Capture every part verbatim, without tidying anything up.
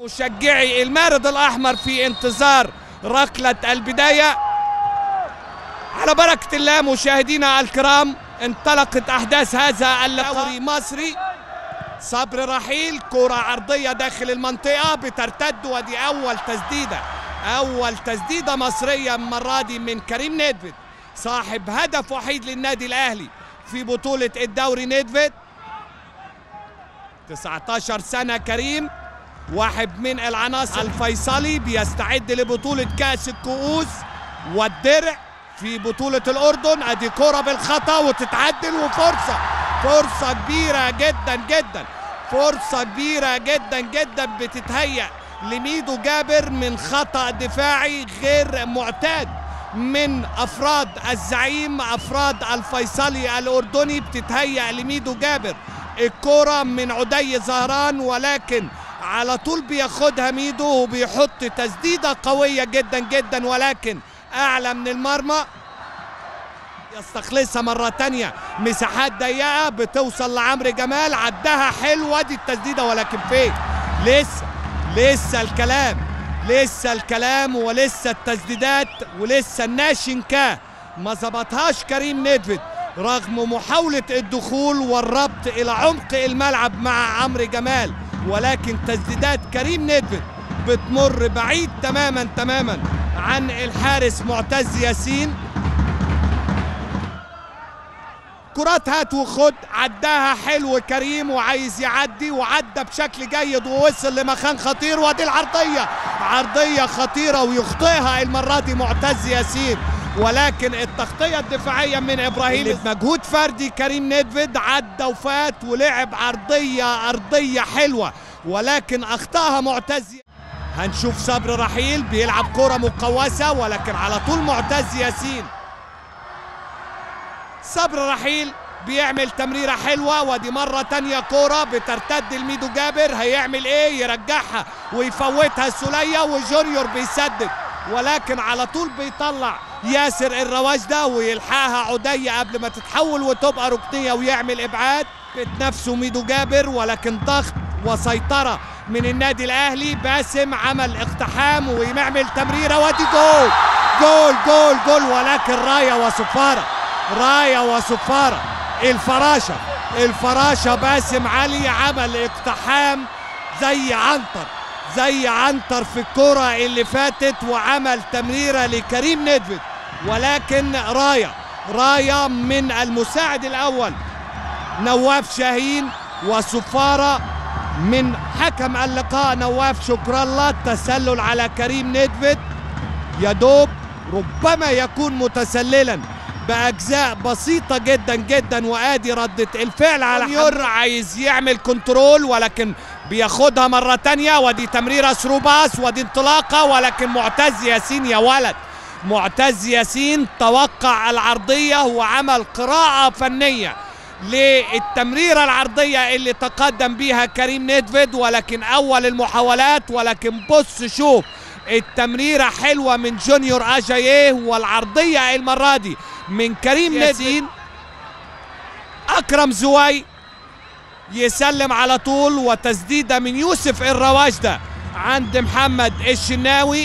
مشجعي المارد الأحمر في انتظار ركلة البداية. على بركة الله مشاهدينا الكرام، انطلقت أحداث هذا اللقاء مصري. صبر رحيل، كرة عرضية داخل المنطقة بترتد، ودي أول تسديدة أول تسديدة مصرية المرة دي من كريم نيدفيد، صاحب هدف وحيد للنادي الأهلي في بطولة الدوري. نيدفيد تسعة عشر سنة، كريم واحد من العناصر الفيصلي، بيستعد لبطولة كأس الكؤوس والدرع في بطولة الأردن. أدي كرة بالخطأ وتتعدل، وفرصة فرصة كبيرة جدا جدا فرصة كبيرة جدا جدا بتتهيأ لميدو جابر من خطأ دفاعي غير معتاد من أفراد الزعيم، أفراد الفيصلي الأردني. بتتهيأ لميدو جابر الكرة من عدي زهران، ولكن على طول بياخدها ميدو وبيحط تسديدة قوية جدا جدا، ولكن أعلى من المرمى. يستخلصها مرة تانية، مساحات ضيقة بتوصل لعمرو جمال، عدها حلوة دي التسديدة، ولكن فين؟ لسه لسه الكلام لسه الكلام ولسه التسديدات ولسه الناشنكا ما ظبطهاش كريم نيدفيد رغم محاولة الدخول والربط إلى عمق الملعب مع عمرو جمال، ولكن تسديدات كريم نيدفيد بتمر بعيد تماما تماما عن الحارس معتز ياسين. كرات هات وخد، عداها حلو كريم وعايز يعدي، وعدى بشكل جيد ووصل لمكان خطير، ودي العرضية عرضية خطيرة ويخطئها المرة دي معتز ياسين، ولكن التغطية الدفاعية من إبراهيم مجهود فردي. كريم نيدفيد عدى وفات ولعب عرضية أرضية حلوة، ولكن أخطأها معتز. هنشوف صبر رحيل بيلعب كرة مقوسة، ولكن على طول معتز ياسين. صبر رحيل بيعمل تمريرة حلوة، ودي مرة تانية كرة بترتد لميدو جابر، هيعمل ايه؟ يرجعها ويفوتها السولية، وجونيور بيسدد، ولكن على طول بيطلع ياسر الرواجدة ويلحقها عدي قبل ما تتحول وتبقى ركنية ويعمل ابعاد. بتنافسه ميدو جابر، ولكن ضغط وسيطرة من النادي الاهلي. باسم عمل اقتحام ويعمل تمريرة، ودي جول جول جول جول، ولكن راية وصفارة راية وصفارة. الفراشة الفراشة باسم علي عمل اقتحام زي عنتر زي عنتر في الكرة اللي فاتت، وعمل تمريرة لكريم نيدفيد، ولكن راية راية من المساعد الأول نواف شاهين، وصفارة من حكم اللقاء نواف شكر الله. التسلل على كريم نيدفيد يدوب ربما يكون متسللا بأجزاء بسيطة جدا جدا، وآدي ردة الفعل على حمير عايز يعمل كنترول، ولكن بياخدها مرة تانية، ودي تمريرة ثرو باس، ودي انطلاقة، ولكن معتز ياسين يا ولد معتز ياسين توقع العرضية وعمل قراءة فنية للتمريرة العرضية اللي تقدم بيها كريم نيدفيد، ولكن أول المحاولات. ولكن بص شوف التمريرة حلوة من جونيور أجاييه، والعرضية المرة دي من كريم ياسين. أكرم زوي يسلم على طول، وتسديدة من يوسف الرواجدة عند محمد الشناوي.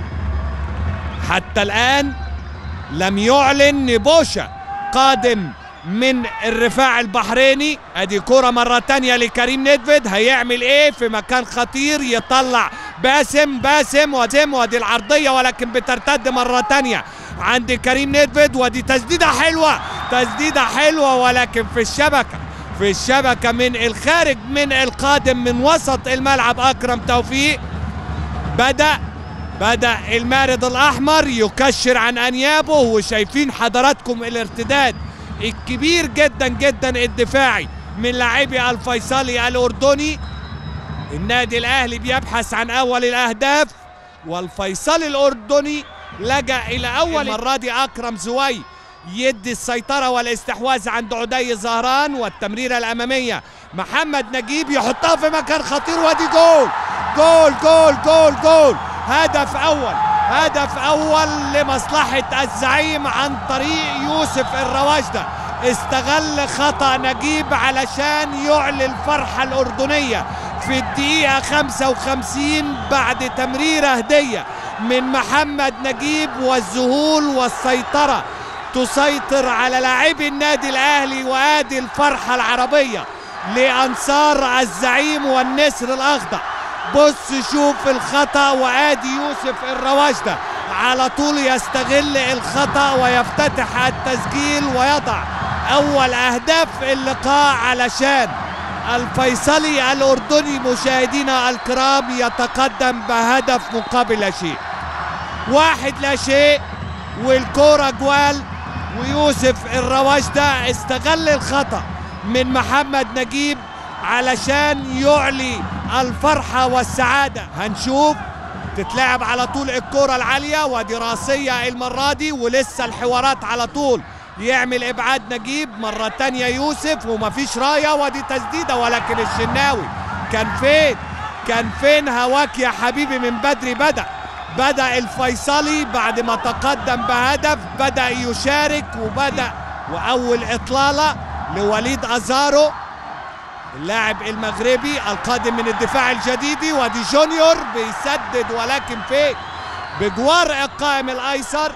حتى الآن لم يعلن نبوشة قادم من الرفاع البحريني. ادي كرة مرة تانية لكريم نيدفيد، هيعمل ايه؟ في مكان خطير يطلع باسم باسم وزم، ودي العرضية، ولكن بترتد مرة تانية عند كريم نيدفيد، ودي تسديدة حلوة تسديدة حلوة، ولكن في الشبكة في الشبكة من الخارج من القادم من وسط الملعب أكرم توفيق. بدأ بدأ المارد الأحمر يكشر عن أنيابه، وشايفين حضراتكم الارتداد الكبير جدا جدا الدفاعي من لاعبي الفيصلي الأردني. النادي الأهلي بيبحث عن أول الأهداف، والفيصلي الأردني لجأ إلى أول. المرة دي أكرم زوي يدي السيطرة والاستحواذ عند عدي زهران، والتمريرة الأمامية محمد نجيب يحطها في مكان خطير، ودي جول جول جول جول جول هدف أول هدف أول لمصلحة الزعيم عن طريق يوسف الرواجدة. استغل خطأ نجيب علشان يعلي الفرحة الأردنية في الدقيقة خمسة وخمسين بعد تمريرة هدية من محمد نجيب، والذهول والسيطرة تسيطر على لاعبي النادي الأهلي. وادي الفرحة العربية لأنصار الزعيم والنسر الأخضر. بص شوف الخطأ، وادي يوسف الرواشدة على طول يستغل الخطأ ويفتتح التسجيل ويضع أول أهداف اللقاء علشان الفيصلي الأردني. مشاهدينا الكرام يتقدم بهدف مقابل لا شيء، واحد لا شيء، والكرة جوال. ويوسف الرواشدة استغل الخطأ من محمد نجيب علشان يعلي الفرحة والسعادة. هنشوف تتلعب على طول الكرة العالية، ودي راسية المرة دي، ولسه الحوارات على طول. يعمل ابعاد نجيب مرة تانية يوسف، ومفيش راية، ودي تسديدة، ولكن الشناوي كان فين؟ كان فين هواك يا حبيبي من بدري؟ بدأ بدأ الفيصلي بعد ما تقدم بهدف، بدأ يشارك وبدأ، وأول إطلالة لوليد أزارو اللاعب المغربي القادم من الدفاع الجديدي، ودي جونيور بيسدد، ولكن فين؟ بجوار القائم الأيسر.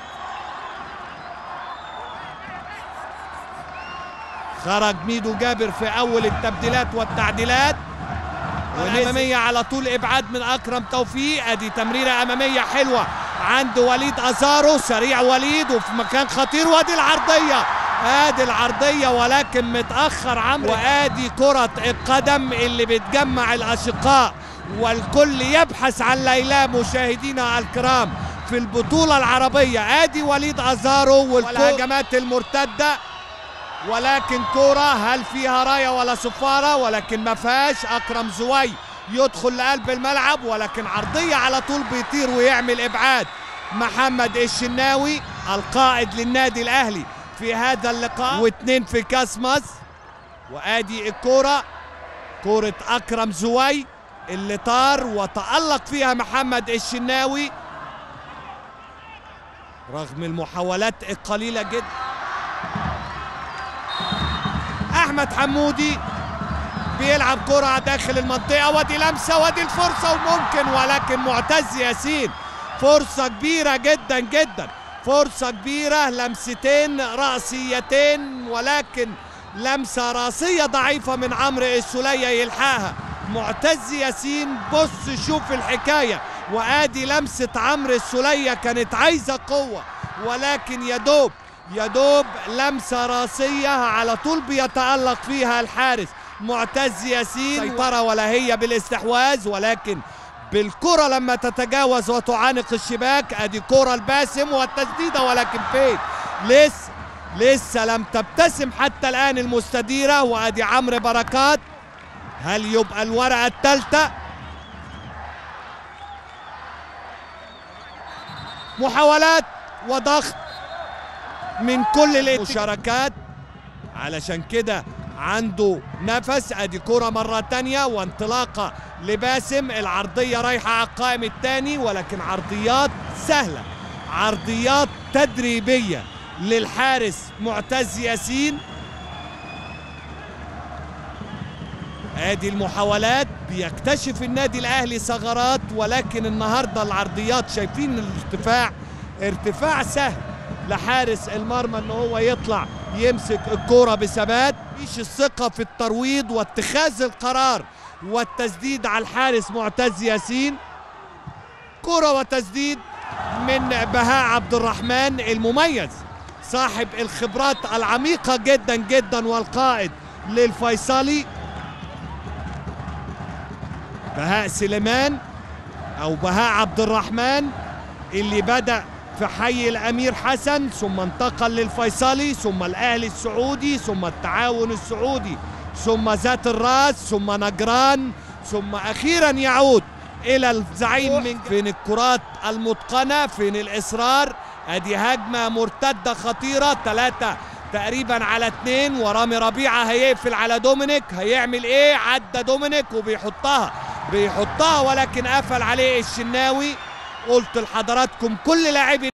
خرج ميدو جابر في أول التبديلات والتعديلات، والأمامية على طول إبعاد من أكرم توفيق. أدي تمريرة أمامية حلوة عند وليد أزارو، سريع وليد وفي مكان خطير، وادي العرضية، ادي العرضية ولكن متأخر عمرو. وادي كرة القدم اللي بتجمع الأشقاء والكل يبحث عن ليلى. مشاهدينا الكرام في البطولة العربية، ادي وليد أزارو والهجمات المرتدة، ولكن كرة هل فيها راية ولا صفارة؟ ولكن ما فيهاش. أكرم زوي يدخل لقلب الملعب، ولكن عرضية على طول بيطير ويعمل إبعاد محمد الشناوي القائد للنادي الأهلي في هذا اللقاء، واثنين في كاس مصر. وادي الكرة، كرة أكرم زوي اللي طار وتألق فيها محمد الشناوي رغم المحاولات القليلة جدا. أحمد حمودي بيلعب كرة داخل المنطقة، ودي لمسة، ودي الفرصة وممكن، ولكن معتز ياسين فرصة كبيرة جدا جدا، فرصة كبيرة، لمستين رأسيتين، ولكن لمسة راسية ضعيفة من عمرو السولية يلحقها معتز ياسين. بص شوف الحكاية، وادي لمسة عمرو السولية كانت عايزة قوة، ولكن يدوب يدوب لمسة راسية على طول بيتألق فيها الحارس معتز ياسين. سيطرة ولا هي بالاستحواذ، ولكن بالكرة لما تتجاوز وتعانق الشباك. ادي كرة الباسم والتسديدة، ولكن فين؟ لسه لسه لم تبتسم حتى الآن المستديرة. وادي عمرو بركات، هل يبقى الورقة الثالثة؟ محاولات وضغط من كل المشاركات، علشان كده عنده نفس. ادي كرة مرة تانية وانطلاقة لباسم، العرضية رايحة على القائم الثاني، ولكن عرضيات سهلة، عرضيات تدريبية للحارس معتز ياسين. ادي المحاولات، بيكتشف النادي الاهلي ثغرات، ولكن النهارده العرضيات شايفين الارتفاع، ارتفاع سهل لحارس المرمى ان هو يطلع يمسك الكرة بثبات. مفيش الثقة في الترويض واتخاذ القرار والتسديد على الحارس معتز ياسين. كرة وتسديد من بهاء عبد الرحمن المميز صاحب الخبرات العميقة جدا جدا والقائد للفيصلي. بهاء سليمان او بهاء عبد الرحمن اللي بدأ في حي الأمير حسن، ثم انتقل للفيصلي، ثم الأهلي السعودي، ثم التعاون السعودي، ثم ذات الراس، ثم نجران، ثم أخيرا يعود إلى الزعيم. من فين الكرات المتقنة؟ فين الإصرار؟ أدي هجمة مرتدة خطيرة، ثلاثة تقريبا على اثنين، ورامي ربيعة هيقفل على دومينيك، هيعمل إيه؟ عدى دومينيك وبيحطها بيحطها ولكن قفل عليه الشناوي. قلت لحضراتكم كل لاعبي